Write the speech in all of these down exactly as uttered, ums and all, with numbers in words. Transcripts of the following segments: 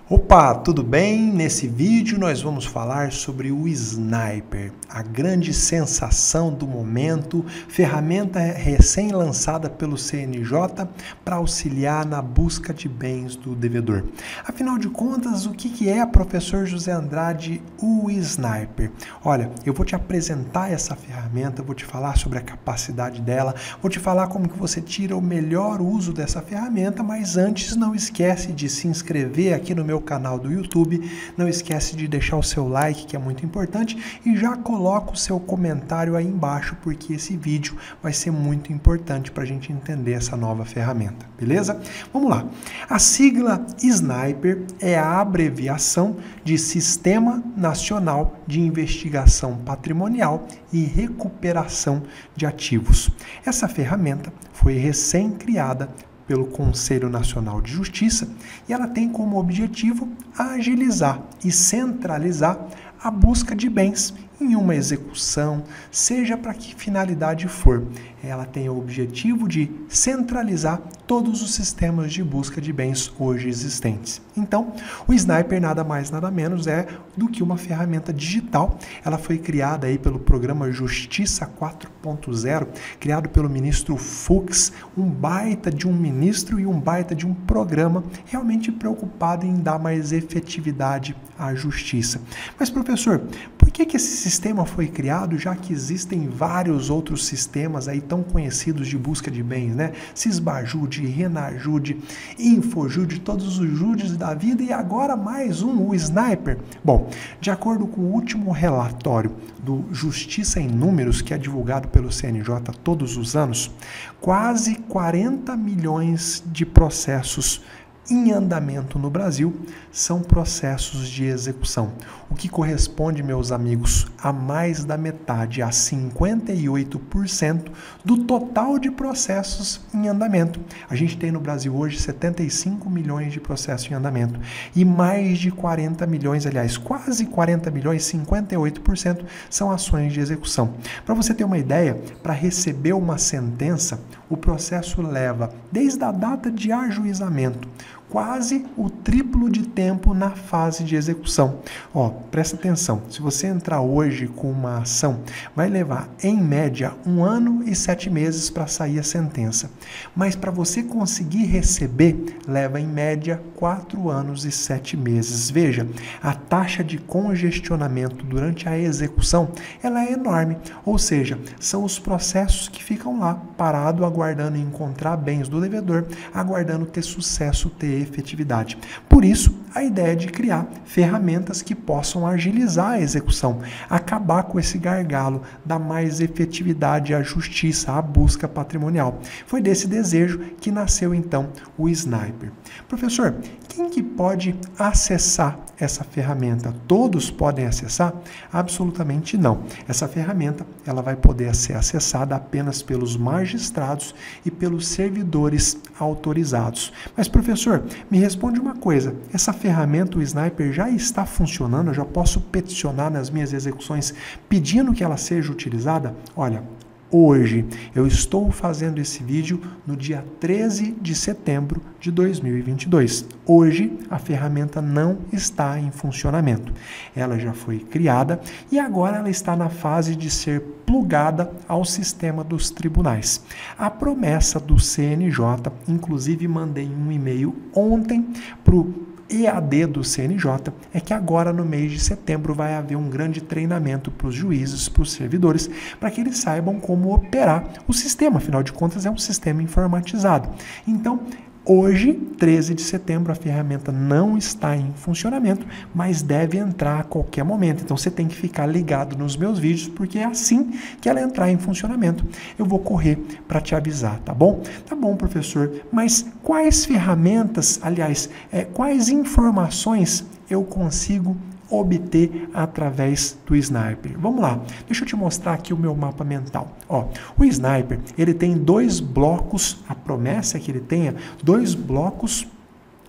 Opa, tudo bem? Nesse vídeo nós vamos falar sobre o Sniper, a grande sensação do momento, ferramenta recém-lançada pelo C N J para auxiliar na busca de bens do devedor. Afinal de contas, o que é, professor José Andrade, o Sniper? Olha, eu vou te apresentar essa ferramenta, vou te falar sobre a capacidade dela, vou te falar como que você tira o melhor uso dessa ferramenta, mas antes não esquece de se inscrever aqui no meu canal do YouTube, não esquece de deixar o seu like, que é muito importante, e já coloca o seu comentário aí embaixo, porque esse vídeo vai ser muito importante para a gente entender essa nova ferramenta, beleza? Vamos lá. A sigla Sniper é a abreviação de Sistema Nacional de Investigação Patrimonial e Recuperação de Ativos. Essa ferramenta foi recém-criada pelo Conselho Nacional de Justiça e ela tem como objetivo agilizar e centralizar a busca de bens em uma execução, seja para que finalidade for. Ela tem o objetivo de centralizar todos os sistemas de busca de bens hoje existentes. Então, o Sniper nada mais nada menos é do que uma ferramenta digital. Ela foi criada aí pelo programa Justiça quatro ponto zero, criado pelo ministro Fux, um baita de um ministro e um baita de um programa realmente preocupado em dar mais efetividade à justiça. Mas, professor, por que que esse sistema foi criado, já que existem vários outros sistemas aí tão conhecidos de busca de bens, né? Sisbajude, Renajude, Infojude, todos os Judes da vida e agora mais um, o Sniper. Bom, de acordo com o último relatório do Justiça em Números, que é divulgado pelo C N J todos os anos, quase quarenta milhões de processos em andamento no Brasil são processos de execução, o que corresponde, meus amigos, a mais da metade, a cinquenta e oito por cento do total de processos em andamento. A gente tem no Brasil hoje setenta e cinco milhões de processos em andamento e mais de quarenta milhões, aliás, quase quarenta milhões, cinquenta e oito por cento são ações de execução. Para você ter uma ideia, para receber uma sentença, o processo leva, desde a data de ajuizamento, quase o triplo de tempo na fase de execução. Ó, presta atenção, se você entrar hoje com uma ação, vai levar em média um ano e sete meses para sair a sentença. Mas para você conseguir receber, leva em média quatro anos e sete meses. Veja, a taxa de congestionamento durante a execução, ela é enorme. Ou seja, são os processos que ficam lá, parado, aguardando encontrar bens do devedor, aguardando ter sucesso, ter efetividade. Por isso, a ideia de criar ferramentas que possam agilizar a execução, acabar com esse gargalo, dar mais efetividade à justiça, à busca patrimonial. Foi desse desejo que nasceu então o Sniper. Professor, quem que pode acessar essa ferramenta? Todos podem acessar? Absolutamente não. Essa ferramenta ela vai poder ser acessada apenas pelos magistrados e pelos servidores autorizados. Mas, professor, me responde uma coisa, essa ferramenta, o Sniper, já está funcionando? Eu já posso peticionar nas minhas execuções pedindo que ela seja utilizada? Olha, hoje eu estou fazendo esse vídeo no dia treze de setembro de dois mil e vinte e dois. Hoje a ferramenta não está em funcionamento. Ela já foi criada e agora ela está na fase de ser plugada ao sistema dos tribunais. A promessa do C N J, inclusive mandei um e-mail ontem para o E A D do C N J, é que agora no mês de setembro vai haver um grande treinamento para os juízes, para os servidores, para que eles saibam como operar o sistema, afinal de contas é um sistema informatizado. Então, hoje, treze de setembro, a ferramenta não está em funcionamento, mas deve entrar a qualquer momento. Então, você tem que ficar ligado nos meus vídeos, porque é assim que ela entrar em funcionamento. Eu vou correr para te avisar, tá bom? Tá bom, professor, mas quais ferramentas, aliás, é, quais informações eu consigo obter através do Sniper? Vamos lá, deixa eu te mostrar aqui o meu mapa mental. Ó, o Sniper, ele tem dois blocos, a promessa é que ele tenha dois blocos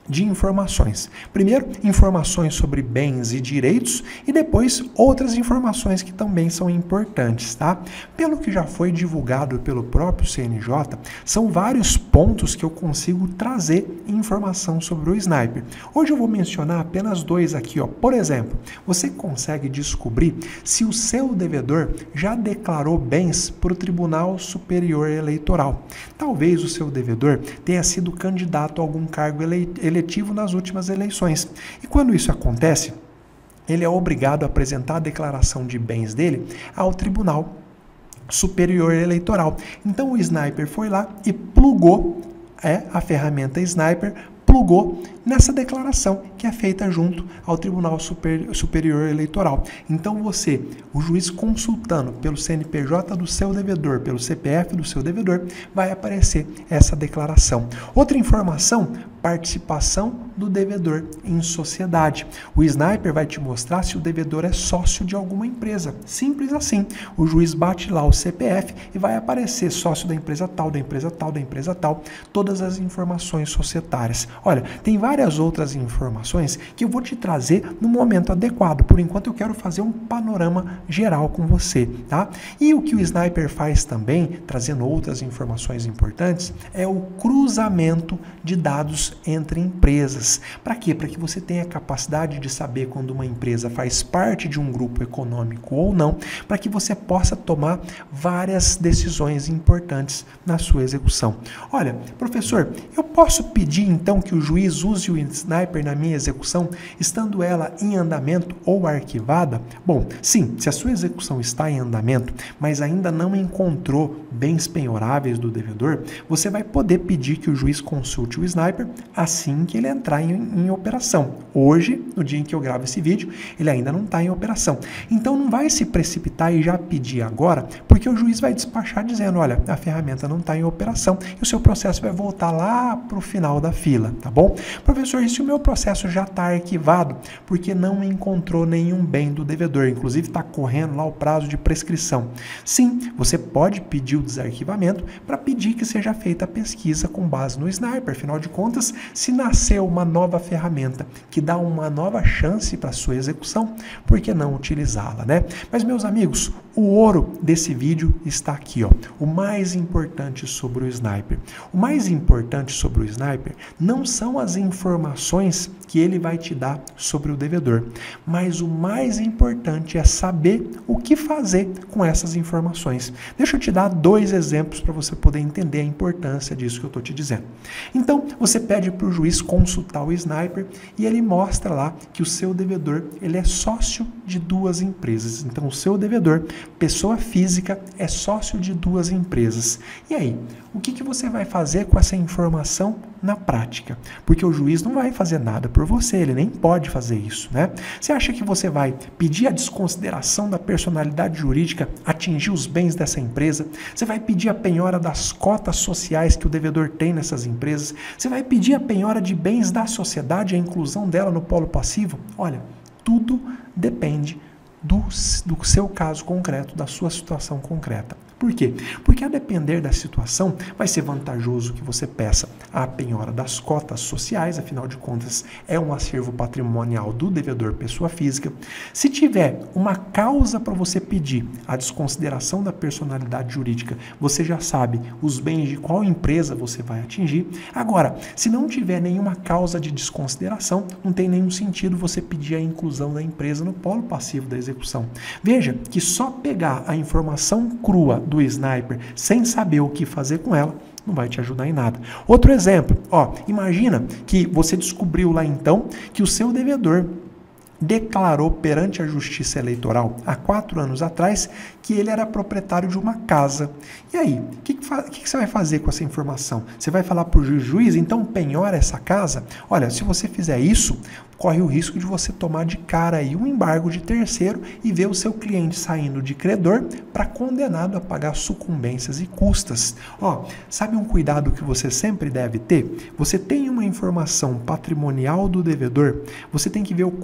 de informações. Primeiro, informações sobre bens e direitos e depois outras informações que também são importantes, tá? Pelo que já foi divulgado pelo próprio C N J, são vários pontos que eu consigo trazer informação sobre o sniper. Hoje eu vou mencionar apenas dois aqui, ó. Por exemplo, você consegue descobrir se o seu devedor já declarou bens para o Tribunal Superior Eleitoral. Talvez o seu devedor tenha sido candidato a algum cargo eleitoral eletivo nas últimas eleições. E quando isso acontece, ele é obrigado a apresentar a declaração de bens dele ao Tribunal Superior Eleitoral. Então o sniper foi lá e plugou é, a ferramenta sniper, plugou nessa declaração que é feita junto ao Tribunal Super, Superior Eleitoral. Então você, o juiz consultando pelo C N P J do seu devedor, pelo C P F do seu devedor, vai aparecer essa declaração. Outra informação, participação do devedor em sociedade. O sniper vai te mostrar se o devedor é sócio de alguma empresa. Simples assim. O juiz bate lá o C P F e vai aparecer sócio da empresa tal, da empresa tal, da empresa tal, todas as informações societárias. Olha, tem várias outras informações que eu vou te trazer no momento adequado. Por enquanto eu quero fazer um panorama geral com você, tá? E o que o sniper faz também, trazendo outras informações importantes, é o cruzamento de dados entre empresas. Para quê? Para que você tenha a capacidade de saber quando uma empresa faz parte de um grupo econômico ou não, para que você possa tomar várias decisões importantes na sua execução. Olha, professor, eu posso pedir então que o juiz use o sniper na minha execução, estando ela em andamento ou arquivada? Bom, sim, se a sua execução está em andamento, mas ainda não encontrou bens penhoráveis do devedor, você vai poder pedir que o juiz consulte o sniper assim que ele entrar em, em operação. Hoje, no dia em que eu gravo esse vídeo, ele ainda não está em operação. Então não vai se precipitar e já pedir agora, porque o juiz vai despachar dizendo, olha, a ferramenta não está em operação e o seu processo vai voltar lá para o final da fila, tá bom? Professor, e se o meu processo já está arquivado porque não encontrou nenhum bem do devedor, inclusive está correndo lá o prazo de prescrição? Sim, você pode pedir o desarquivamento para pedir que seja feita a pesquisa com base no sniper. Afinal de contas, se nasceu uma nova ferramenta que dá uma nova chance para a sua execução, por que não utilizá-la, né? Mas, meus amigos, o ouro desse vídeo está aqui, ó. O mais importante sobre o sniper. O mais importante sobre o sniper não são as informações que ele vai te dar sobre o devedor, mas o mais importante é saber o que fazer com essas informações. Deixa eu te dar dois exemplos para você poder entender a importância disso que eu estou te dizendo. Então, você pede para o juiz consultar o sniper e ele mostra lá que o seu devedor ele é sócio de duas empresas. Então, o seu devedor, pessoa física, é sócio de duas empresas. E aí, o que, que você vai fazer com essa informação na prática? Porque o juiz não vai fazer nada por você, ele nem pode fazer isso, né? Você acha que você vai pedir a desconsideração da personalidade jurídica, atingir os bens dessa empresa? Você vai pedir a penhora das cotas sociais que o devedor tem nessas empresas? Você vai pedir a penhora de bens da sociedade, a inclusão dela no polo passivo? Olha, tudo depende do, do seu caso concreto, da sua situação concreta. Por quê? Porque a depender da situação, vai ser vantajoso que você peça a penhora das cotas sociais, afinal de contas é um acervo patrimonial do devedor pessoa física. Se tiver uma causa para você pedir a desconsideração da personalidade jurídica, você já sabe os bens de qual empresa você vai atingir. Agora, se não tiver nenhuma causa de desconsideração, não tem nenhum sentido você pedir a inclusão da empresa no polo passivo da execução. Veja que só pegar a informação crua do sniper sem saber o que fazer com ela não vai te ajudar em nada. Outro exemplo, ó, imagina que você descobriu lá então que o seu devedor declarou perante a Justiça Eleitoral há quatro anos atrás que ele era proprietário de uma casa. E aí, o que, que, que você vai fazer com essa informação? Você vai falar para o juiz, juiz, então penhora essa casa? Olha, se você fizer isso, corre o risco de você tomar de cara aí um embargo de terceiro e ver o seu cliente saindo de credor para condenado a pagar sucumbências e custas. Ó, sabe um cuidado que você sempre deve ter? Você tem uma informação patrimonial do devedor, você tem que ver o contexto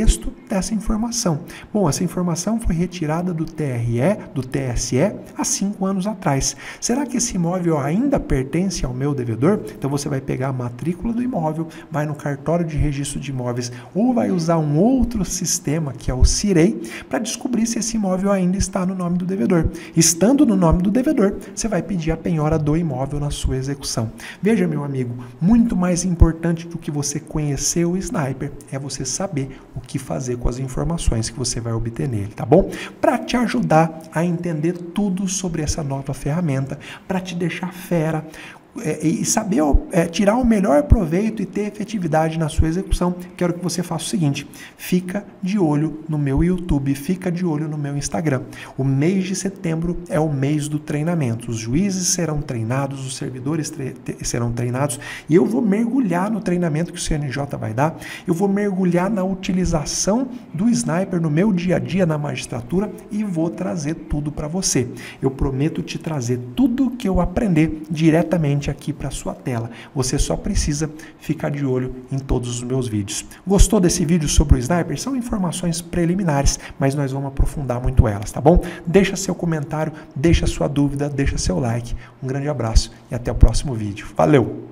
contexto dessa informação. Bom, essa informação foi retirada do T R E, do T S E, há cinco anos atrás. Será que esse imóvel ainda pertence ao meu devedor? Então você vai pegar a matrícula do imóvel, vai no cartório de registro de imóveis ou vai usar um outro sistema, que é o Cirei, para descobrir se esse imóvel ainda está no nome do devedor. Estando no nome do devedor, você vai pedir a penhora do imóvel na sua execução. Veja, meu amigo, muito mais importante do que você conhecer o Sniper é você saber o que fazer com as informações que você vai obter nele, tá bom? Para te ajudar a entender tudo sobre essa nova ferramenta, para te deixar fera, É, e saber é, tirar o melhor proveito e ter efetividade na sua execução, quero que você faça o seguinte: fica de olho no meu YouTube, fica de olho no meu Instagram. O mês de setembro é o mês do treinamento. Os juízes serão treinados, os servidores tre serão treinados e eu vou mergulhar no treinamento que o C N J vai dar. Eu vou mergulhar na utilização do Sniper no meu dia a dia na magistratura e vou trazer tudo para você. Eu prometo te trazer tudo que eu aprender diretamente aqui para sua tela. Você só precisa ficar de olho em todos os meus vídeos. Gostou desse vídeo sobre o Sniper? São informações preliminares, mas nós vamos aprofundar muito elas, tá bom? Deixa seu comentário, deixa sua dúvida, deixa seu like. Um grande abraço e até o próximo vídeo. Valeu!